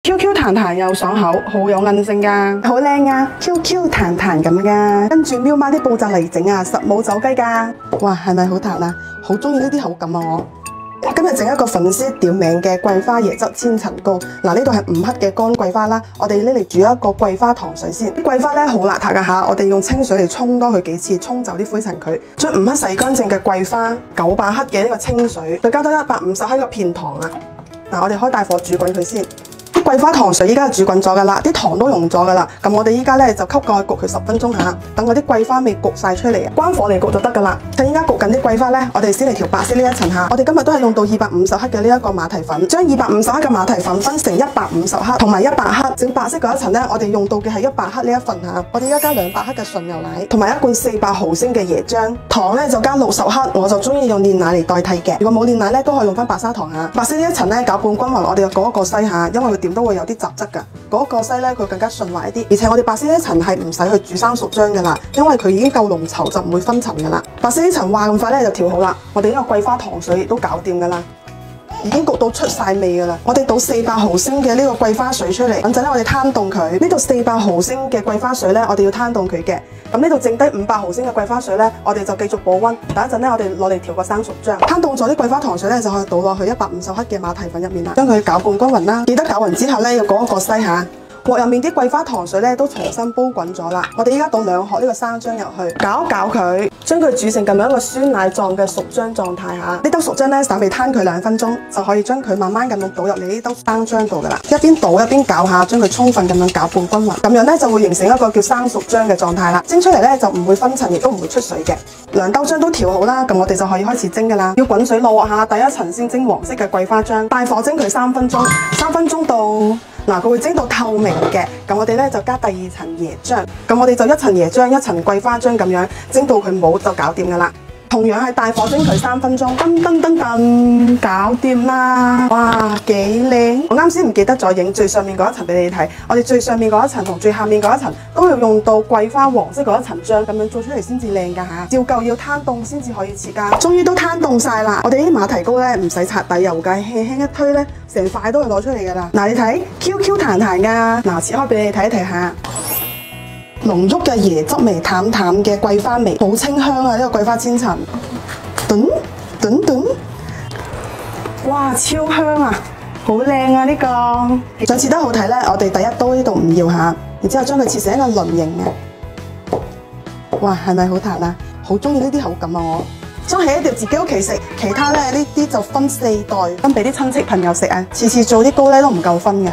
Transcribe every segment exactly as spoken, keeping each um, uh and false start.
，Q Q 彈彈又爽口，好有韌性噶，好靚啊 ，Q Q 彈彈咁噶。跟住喵媽啲步驟嚟整啊，實冇走雞噶。哇，係咪好彈啊？好中意呢啲口感啊我。今日整一個粉絲點名嘅桂花椰汁千層糕。嗱，呢度係五克嘅乾桂花啦，我哋呢嚟煮一個桂花糖水先。啲桂花咧好邋遢噶吓，我哋用清水嚟沖多佢幾次，沖走啲灰塵佢。將五克洗乾淨嘅桂花，九百克嘅呢個清水，再加多一百五十克嘅片糖啊。嗱，我哋開大火煮滾佢先。啲桂花糖水依家煮滾咗噶啦，啲糖都溶咗噶啦。咁我哋依家咧就吸蓋焗佢十分鐘吓，等嗰啲桂花味焗晒出嚟啊。關火嚟焗就得噶啦。趁依家焗緊啲桂花咧，我哋先嚟調白色呢一層吓。我哋今日都係用到二百五十克嘅呢一個馬蹄粉，將二百五十克嘅馬蹄粉分成一百五十克同埋一百克。整白色嗰一層咧，我哋用到嘅係一百克呢一份吓。我哋依家加兩百克嘅純牛奶，同埋一罐四百毫升嘅椰漿。糖咧就加六十克，我就中意用煉奶嚟代替嘅。如果冇煉奶咧，都可以用翻白砂糖吓。白色呢一層咧攪拌均勻，我哋就嗰一個篩下，因為佢點都會有啲雜質㗎。嗰個篩咧佢更加順滑一啲，而且我哋白色呢一層係唔使去煮生熟漿㗎啦，因為佢已經夠濃稠，就唔會分層㗎啦。白色呢層話咁快咧就調好啦，我哋呢個桂花糖水亦都搞掂㗎啦。已經焗到出晒味㗎啦！我哋倒四百毫升嘅呢個桂花水出嚟，等陣咧我哋攤凍佢。呢度四百毫升嘅桂花水咧，我哋要攤凍佢嘅。咁呢度剩低五百毫升嘅桂花水咧，我哋就繼續保溫。等一陣咧，我哋攞嚟調個生熟醬。攤凍咗啲桂花糖水咧，就可以倒落去一百五十克嘅馬蹄粉入面啦，將佢攪拌均勻啦。記得攪勻之後咧，要過一個篩下。鑊入面啲桂花糖水咧都重新煲滾咗啦，我哋依家倒兩殼呢個生漿入去，攪一攪佢，將佢煮成咁樣一個酸奶狀嘅熟漿狀態嚇。呢兜熟漿咧稍微攤佢兩分鐘，就可以將佢慢慢咁樣倒入嚟呢兜生漿度噶啦。一邊倒一邊攪下，將佢充分咁樣攪拌均勻，咁樣咧就會形成一個叫生熟漿嘅狀態啦。蒸出嚟咧就唔會分層，亦都唔會出水嘅。兩兜漿都調好啦，咁我哋就可以開始蒸噶啦。要滾水落下，第一層先蒸黃色嘅桂花漿，大火蒸佢三分鐘，三分鐘到。嗱，佢會蒸到透明嘅，咁我哋咧就加第二層椰漿，咁我哋就一層椰漿一層桂花漿咁樣蒸到佢冇就搞掂噶啦。同樣係大火蒸佢三分鐘，噔噔噔噔，搞掂啦！哇，幾靚！我啱先唔記得咗影最上面嗰一層俾你睇，我哋最上面嗰一層同最下面嗰一層都要用到桂花黃色嗰一層漿，咁樣做出嚟先至靚噶嚇。照舊要攤凍先至可以切㗎。終於都攤凍晒啦！我哋呢啲馬蹄糕咧唔使擦底油㗎，輕輕一推咧，成塊都係攞出嚟㗎啦。嗱，你睇 Q Q 彈彈㗎，嗱，切開俾你睇一睇下。濃郁嘅椰汁味，淡淡嘅桂花味，好清香啊！呢、這個桂花千層，噔噔噔，哇，超香啊，好靚啊！呢、這個想切得好睇咧，我哋第一刀呢度唔要下，然之後將佢切成一個輪形嘅。哇，係咪好彈啊？好中意呢啲口感啊！我將起一條自己屋企食，其他咧呢啲就分四袋分俾啲親戚朋友食啊！次次做啲糕咧都唔夠分嘅。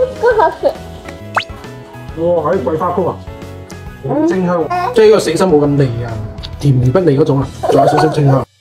哇，係桂花糕啊！好清香，即係呢個死心冇咁膩啊，甜而不膩嗰種啊，仲有少少清香。